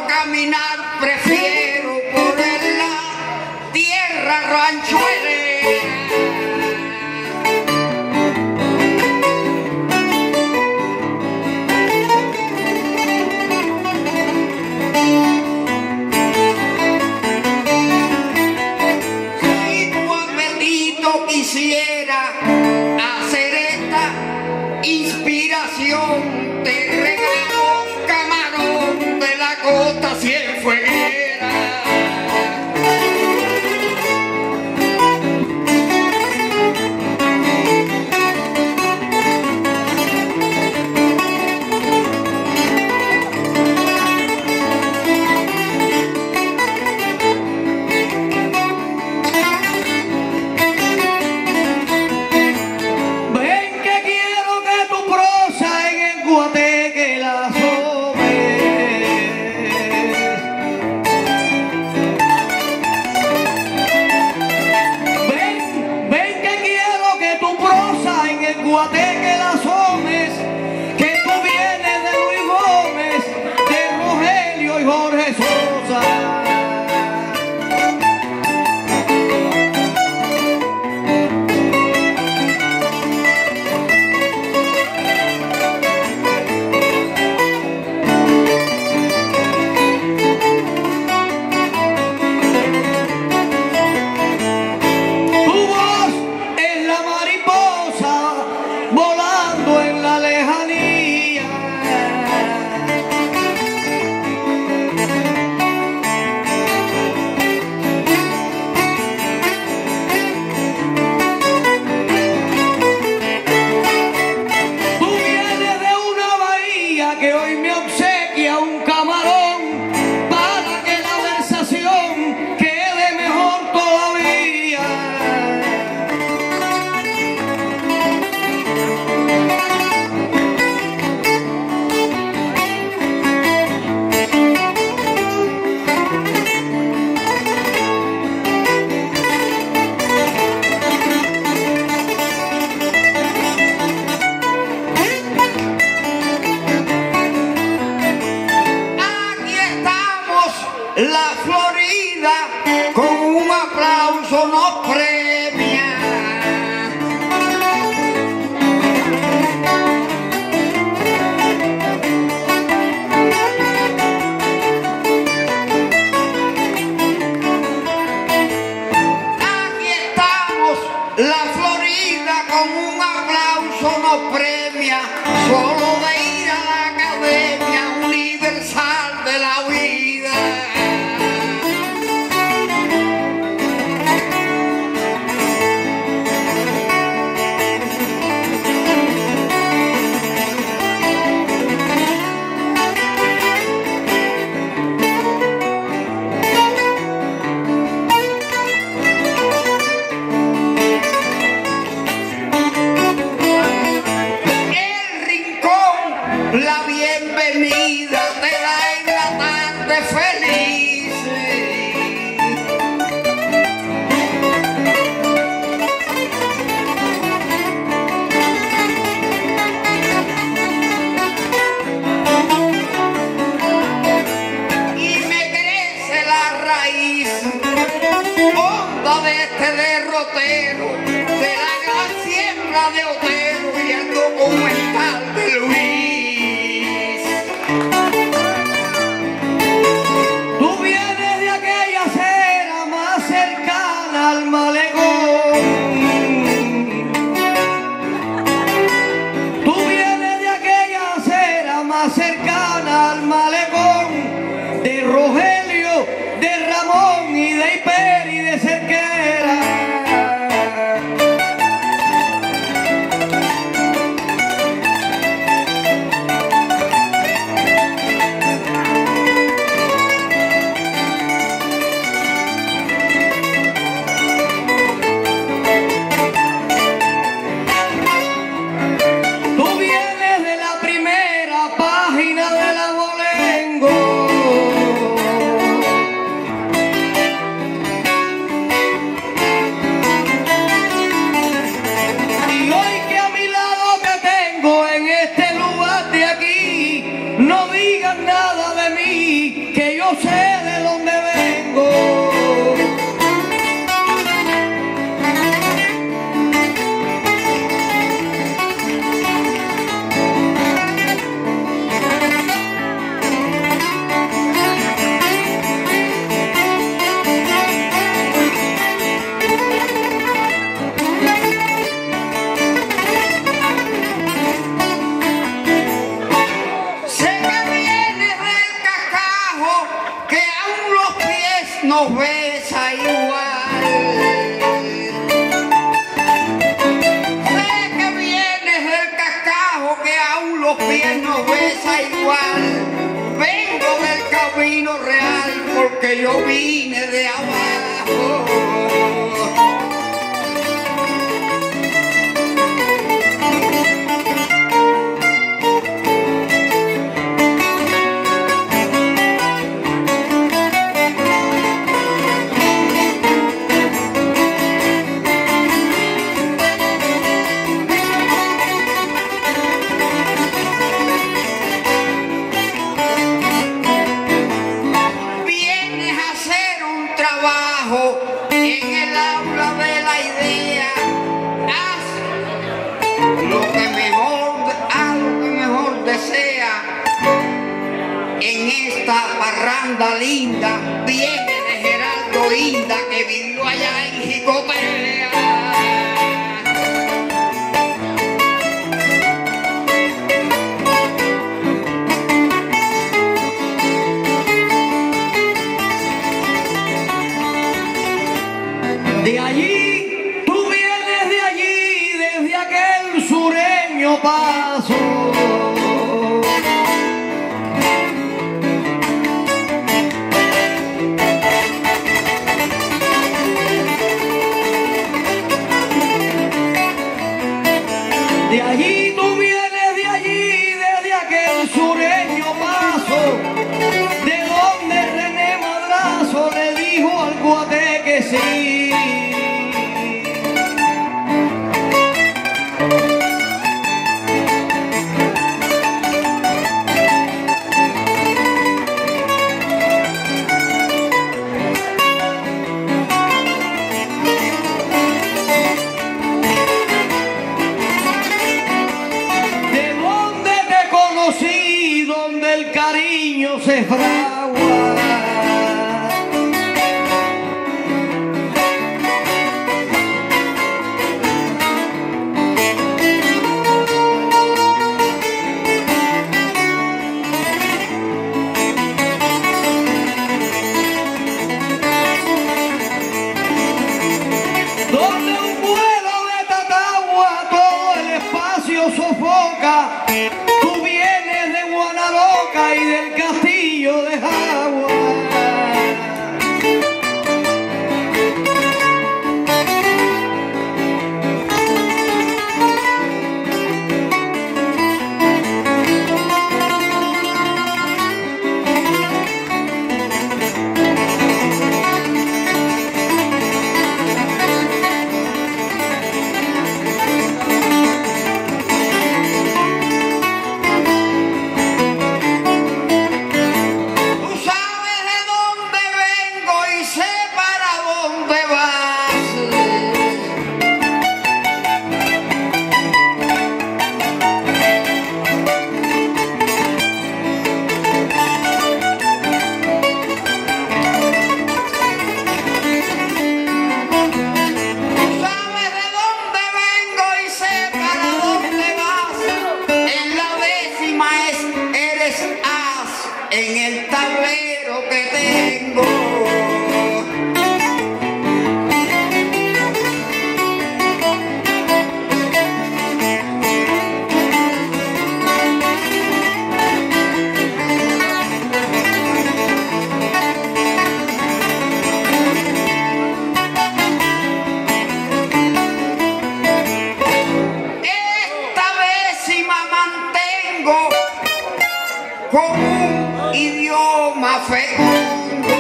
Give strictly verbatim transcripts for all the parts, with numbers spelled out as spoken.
caminar, prefiero por la tierra ranchuelera. Quisiera hacer esta inspiración, te regalo camarón de la costa cienfueguera. Guateque las homes, que tú vienes de Luis Gómez, de Rogelio y Jorge Sosa. Tu voz es la mariposa volando en la lejanía. Tú vienes de una bahía que hoy me obsequia un camarón para que la versación quede mejor todavía. La Florida con un aplauso nos premia. Aquí estamos, la Florida con un aplauso nos premia, solo de ir a la Academia Universal de la Vida. La bienvenida de la isla tan feliz. Y me crece la raíz honda de este derrotero, de la gran siembra de Otero y el documental de Luis. Al malecón, tú vienes de aquella acera más cercana al malecón, de Rogelio, de Ramón y de Hiper y de Cerquera. vez nos besa igual. Sé que vienes del cascajo que aún los pies nos besa igual. Vengo del camino real porque yo vine de abajo. En el aula de la idea, haz lo que mejor, haz lo que mejor desea. En esta parranda linda viene de Gerardo Inda que vivió allá en Jicotea. De allí, tú vienes de allí, desde aquel sureño paso. De allí, tú vienes de allí, desde aquel sureño paso, de donde René Madrazo le dijo al Guate que sí. Donde el cariño se fragua. Donde un vuelo de Tatagua todo el espacio sofoca. Y del castillo de Jagua. En el tablero que tengo. Esta décima mantengo con un idioma fecundo.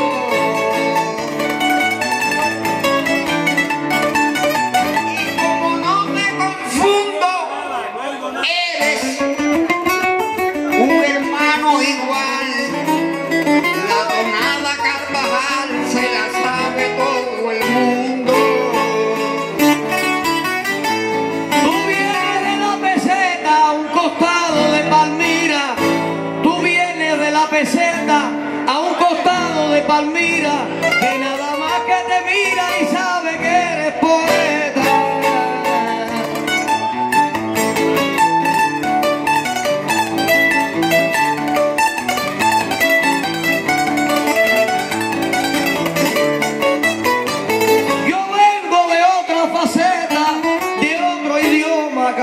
Y como no te confundo, eres un hermano igual. La tonada Carvajal se la sabe todo el mundo. Tú vienes de la peseta a un costado de Palmira. Tú vienes de la peseta a un costado de Palmira, que nada más que te mira y sabe que eres poeta.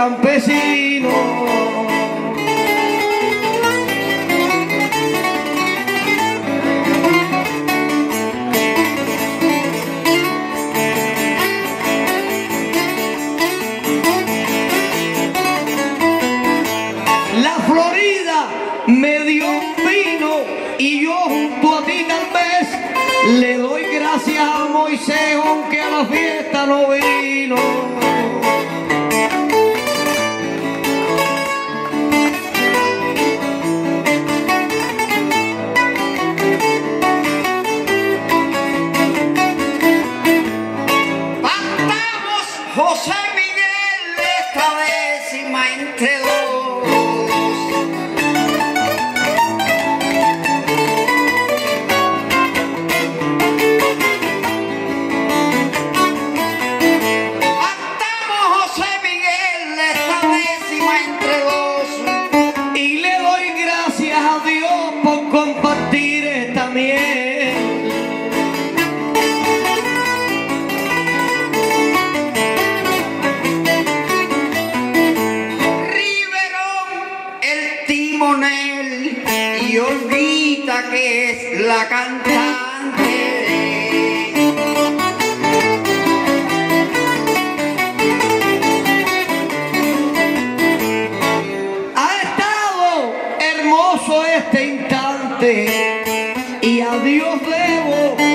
campesino. La Florida me dio un vino y yo junto a ti tal vez le doy gracias a Moisés aunque a la fiesta no vino. Cantamos José Miguel esta décima entre dos. Compartir esta miel. Riverón, el timonel, y Olguita que es la cantante. Ha estado hermoso este instante y a Dios debo